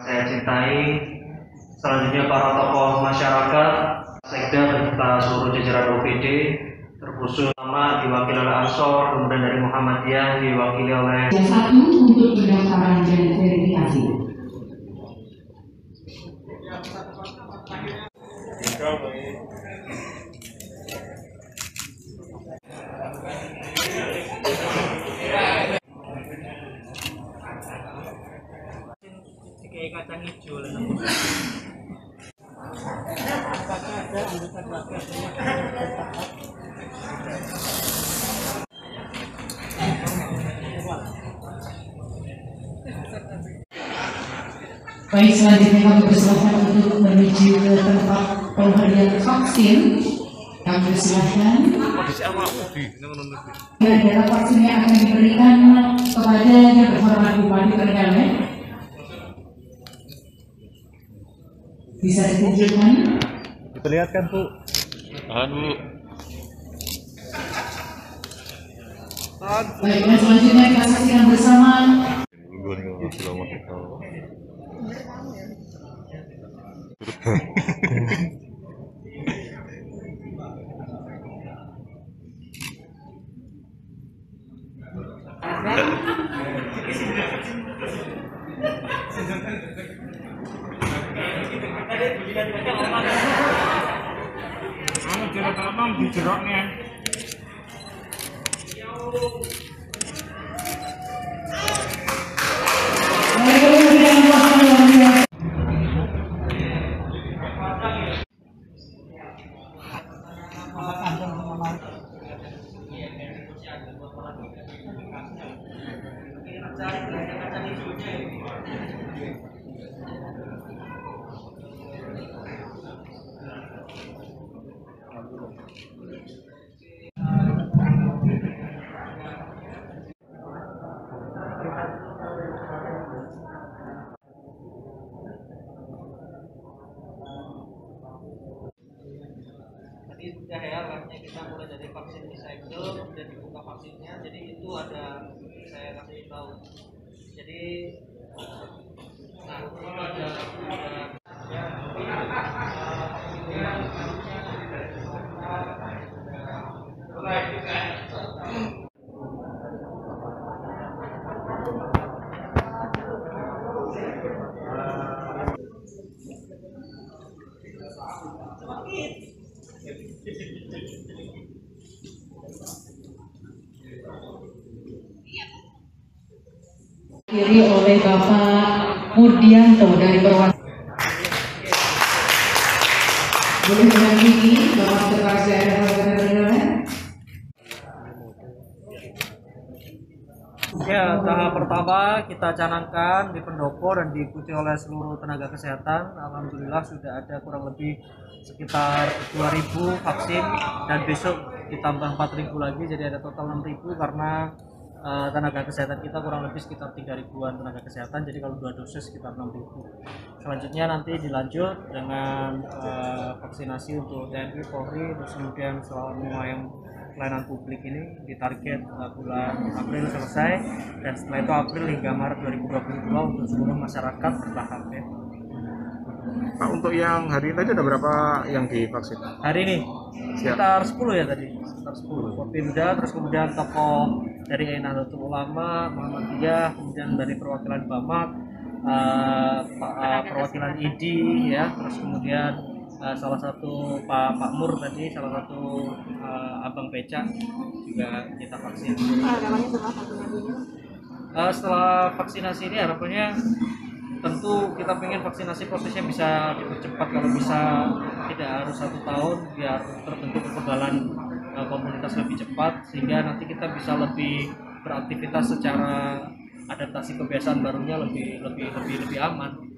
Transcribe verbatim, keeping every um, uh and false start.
saya cintai, selanjutnya para tokoh masyarakat, sekda beserta seluruh jajaran O P D, terkhusus nama diwakili oleh Ansor, kemudian dari Muhammadiyah diwakili oleh satu untuk pendaftaran dan verifikasi. kayak kacang hijau lah. Baik, selanjutnya kami persilahkan untuk menuju ke tempat pemberian vaksin. Kami persilahkan. Adalah vaksin yang akan diberikan kepada yang berhormat Bupati Trenggalek. Bisa ditunjukkan? Diperlihatkan, Bu. Tahan, Bu. Baik, dan selanjutnya kita saksikan bersama. Tadi sudah ya, artinya kita mulai dari vaksin recycle dan dibuka vaksinnya, jadi itu ada saya kasih tahu. Jadi nah itu ada Diri oleh Bapak Murdianto dari Perwakilan. Boleh mendampingi Bapak Sekretaris Daerah Kabupaten Trenggalek. ya, tahap pertama kita canangkan di pendopo dan diikuti oleh seluruh tenaga kesehatan. Alhamdulillah sudah ada kurang lebih sekitar dua ribu vaksin dan besok ditambah empat ribu lagi, jadi ada total enam ribu karena uh, tenaga kesehatan kita kurang lebih sekitar tiga ribuan tenaga kesehatan, jadi kalau dua dosis sekitar enam ribu. Selanjutnya nanti dilanjut dengan uh, vaksinasi untuk T N I, Polri, terus kemudian semua yang pelayanan publik ini ditarget uh, bulan April selesai, dan setelah itu April hingga Maret dua ribu dua puluh dua untuk seluruh masyarakat bertahap ya. Pak, untuk yang hari ini tadi ada berapa yang divaksin? Hari ini sekitar sepuluh ya tadi, sekitar sepuluh. Kopimda, terus kemudian tokoh dari Nahdlatul Ulama, Muhammadiyah, kemudian dari perwakilan Bamak, uh, uh, perwakilan I D I ya, terus kemudian uh, salah satu Pak Pak Mur tadi, salah satu uh, Abang Becak juga kita vaksin. Uh, setelah vaksinasi ini harapannya tentu kita pengen vaksinasi prosesnya bisa dipercepat, kalau bisa tidak harus satu tahun biar terbentuk kekebalan uh, komunitas lebih cepat, sehingga nanti kita bisa lebih beraktivitas secara adaptasi kebiasaan barunya lebih lebih lebih lebih aman.